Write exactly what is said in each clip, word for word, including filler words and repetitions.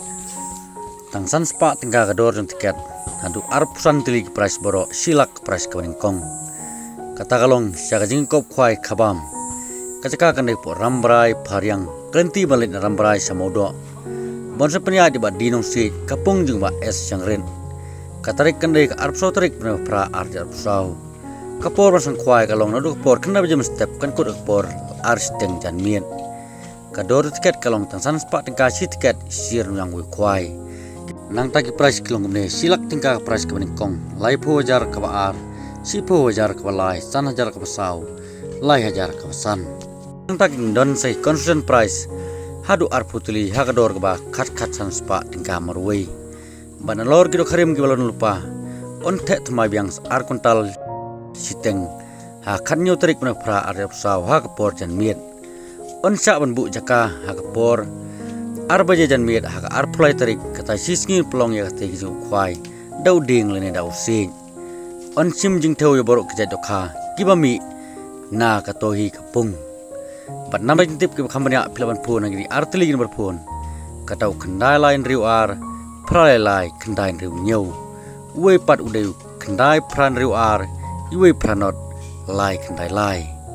Tang san spa tinggal kador jong tiket. Hadu arpusan tili price baroh silak price kawaning kong. Kata kalong siaga jingiakop khwai khabam. Kacaka kandai po rambrai pariang kenti balik na rambrai samodo. Bonsa penya di ba dinong si kapung jung ba es yang ren. Katarik kandai ka arpsau tarik pernah pra arti arpsau. Kapor masang khwai kalong nadu kapor kena bejam step kan kut kapor ars teng jan mien. Kador tiket kalong tang san spa tingkah si tiket sir yang wi khwai. Nang taki price kilong kumne silak tingkah price kawaning kong. Lai po hajar kawa ar, si po hajar kawa lai, san hajar kawa sau, lai hajar kawa san. Nang taki don say constant price, hadu ar putuli hakador kawa kat kat san spa tingkah marway. Bana lor gido karim gibalon lupa, on tek temai biang ar kuntal siteng, ha katnyo tarik puna pra ar sau ha kapor jan miet. On sak ban bu jaka ha kapor arba jajan miet hak arpulai tarik kata sisngin pelong ya kata gizu khwai dau ding lene dau sing on sim jing teu yo borok kejat dokha kibami na katohi kapung bat namai tip ke khamanya pilaban phone ngini artili gin berphone katau khandai lain riu ar prai lai khandai riu nyau we pat udeu khandai pran riu ar iwe pranot lai khandai lai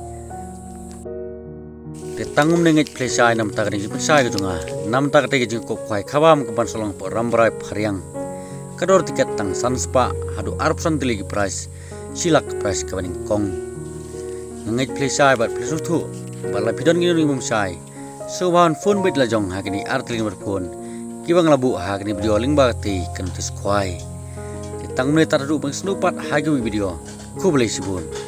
tangum nenget plesai nam tak ni plesai ke junga nam tak te jing kop khwai khabam ke ban solong po rambrai phariang kador tiket tang san spa hadu arpsan tili price silak price ke baning kong nenget plesai bat plesu thu bala pidon ngi mum sai so wan phone bit la jong ha kini artling ber phone kibang labu ha kini video ling ba ti kan tis khwai tangum ne tar du bang snupat ha gi video ku boleh sibun